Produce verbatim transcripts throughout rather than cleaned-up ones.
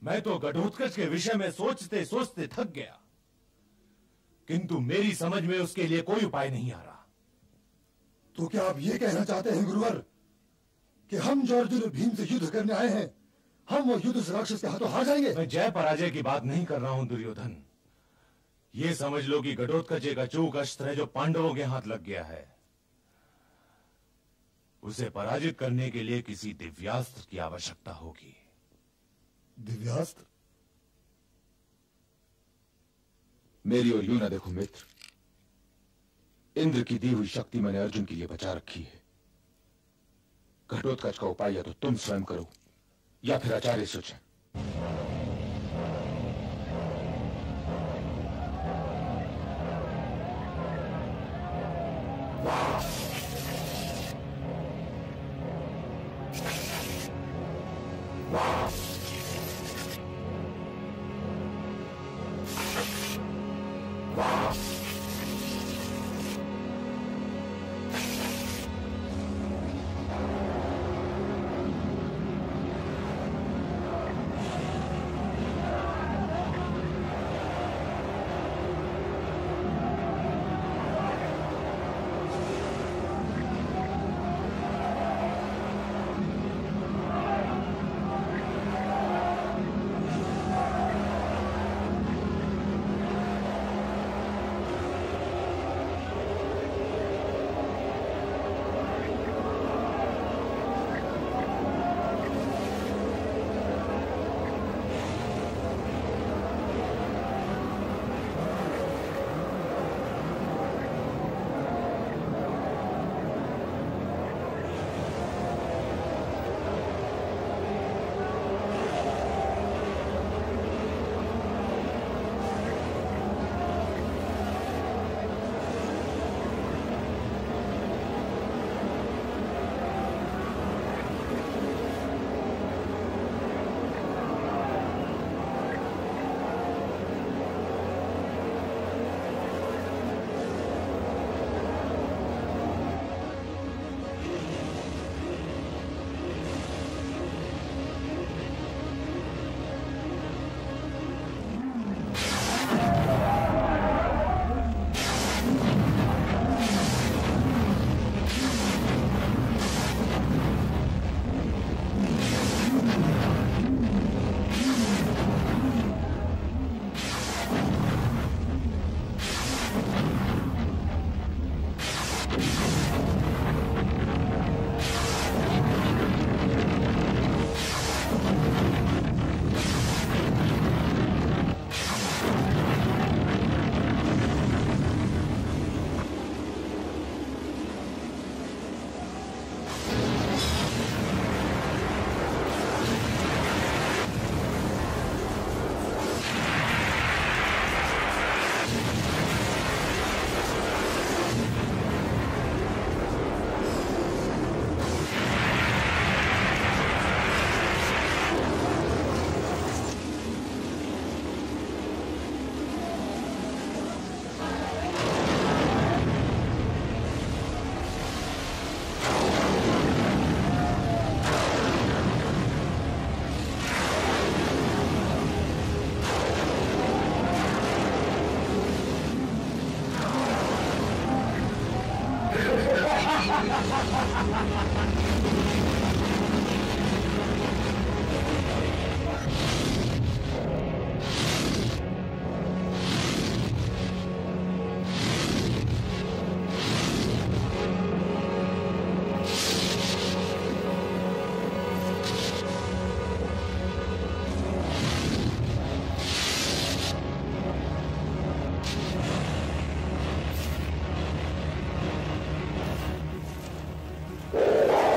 मैं तो घटोत्कच के विषय में सोचते सोचते थक गया, किंतु मेरी समझ में उसके लिए कोई उपाय नहीं आ रहा। तो क्या आप ये कहना चाहते हैं गुरुवर कि हम जो अर्जुन भीम से युद्ध करने आए हैं, हम वो युद्ध से राक्षस के हाथों हार जाएंगे? मैं जय पराजय की बात नहीं कर रहा हूं दुर्योधन। ये समझ लो कि घटोत्कच एक अचूक अस्त्र है जो पांडवों के हाथ लग गया है। उसे पराजित करने के लिए किसी दिव्यास्त्र की आवश्यकता होगी। दिव्यास्त्र? मेरी ओर यूं ना देखो मित्र, इंद्र की दी हुई शक्ति मैंने अर्जुन के लिए बचा रखी है। घटोत्कच का उपाय या तो तुम स्वयं करो या फिर आचार्य सोचें। Oh!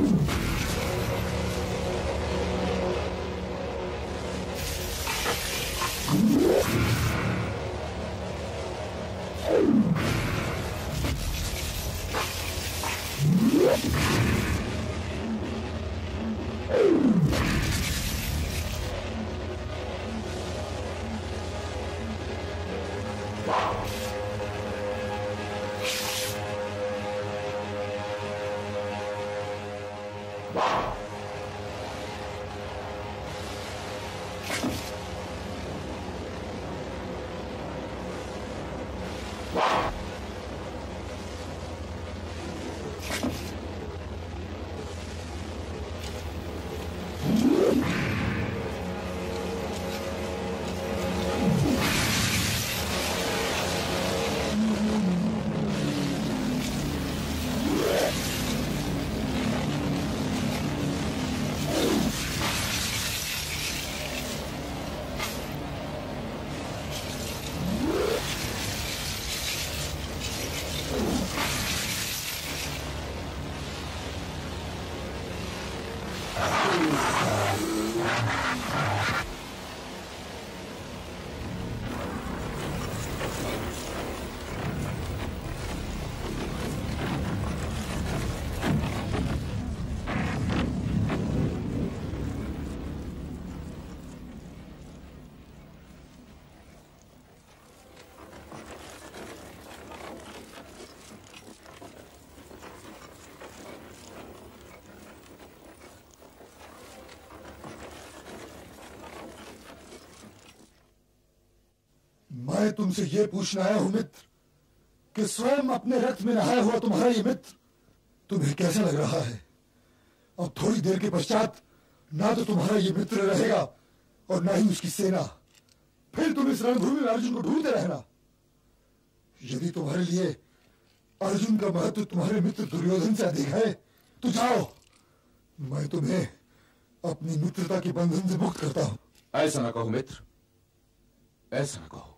मैं तुमसे ये पूछने आया हूं मित्र कि स्वयं अपने रक्त में नहाया हुआ तुम्हारा ये मित्र तुम्हें कैसा लग रहा है? अब थोड़ी देर के पश्चात ना तो तुम्हारा ये मित्र रहेगा और ना ही उसकी सेना। फिर तुम इस रणभूमि में अर्जुन को ढूंढते रहना। यदि तुम्हारे लिए अर्जुन का महत्व तुम्हारे मित्र दुर्योधन से अधिक है तो जाओ, मैं तुम्हें अपनी मित्रता के बंधन से मुक्त करता हूं। ऐसा ना कहो मित्र, ऐसा ना कहो।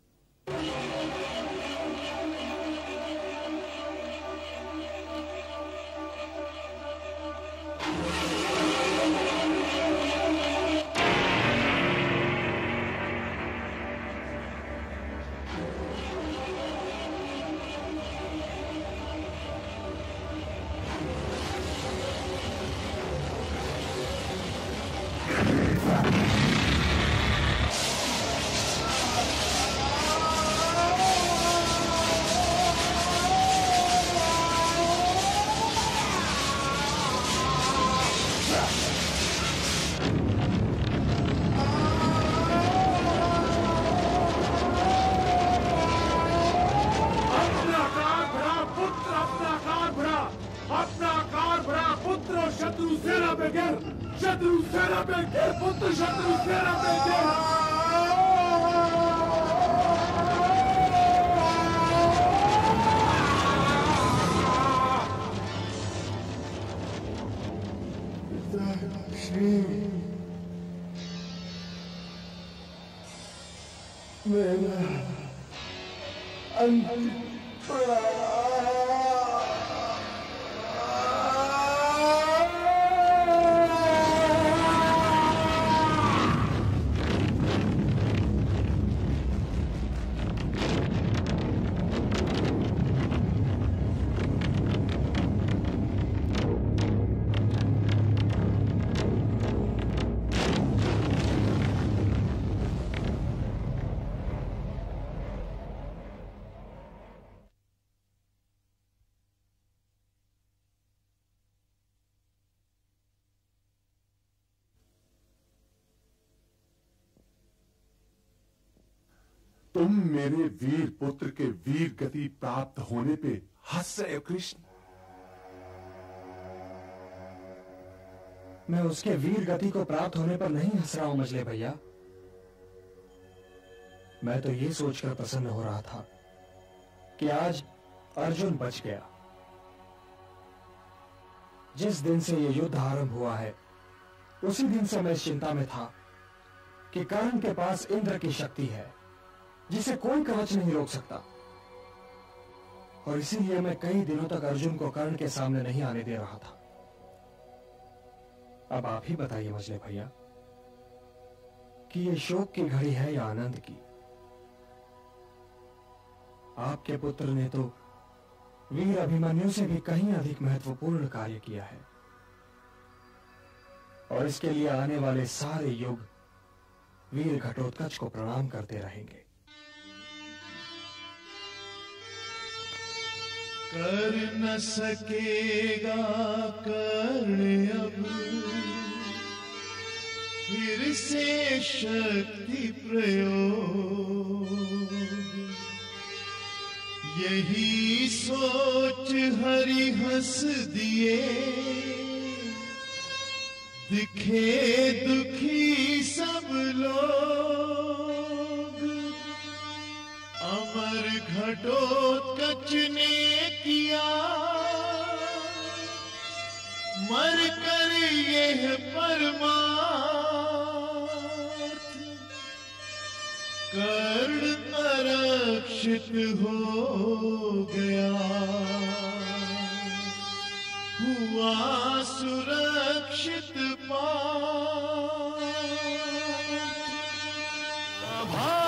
तुम मेरे वीर पुत्र के वीर गति प्राप्त होने पे हंस रहे हो कृष्ण? मैं उसके वीर गति को प्राप्त होने पर नहीं हंस रहा हूं मजले भैया। मैं तो ये सोचकर प्रसन्न हो रहा था कि आज अर्जुन बच गया। जिस दिन से यह युद्ध आरंभ हुआ है उसी दिन से मैं इस चिंता में था कि कर्ण के पास इंद्र की शक्ति है जिसे कोई कवच नहीं रोक सकता, और इसीलिए मैं कई दिनों तक अर्जुन को कर्ण के सामने नहीं आने दे रहा था। अब आप ही बताइए मजले भैया कि ये शोक की घड़ी है या आनंद की। आपके पुत्र ने तो वीर अभिमन्यु से भी कहीं अधिक महत्वपूर्ण कार्य किया है और इसके लिए आने वाले सारे युग वीर घटोत्कच को प्रणाम करते रहेंगे। कर न सकेगा कर्ण अब फिर से शक्ति प्रयोग, यही सोच हरि हंस दिए दिखे दुखी सब लोग। अमर घटोत्कच ने किया मर कर यह परमार्थ, कर्ण अरक्षित हो गया हुआ सुरक्षित पार्थ।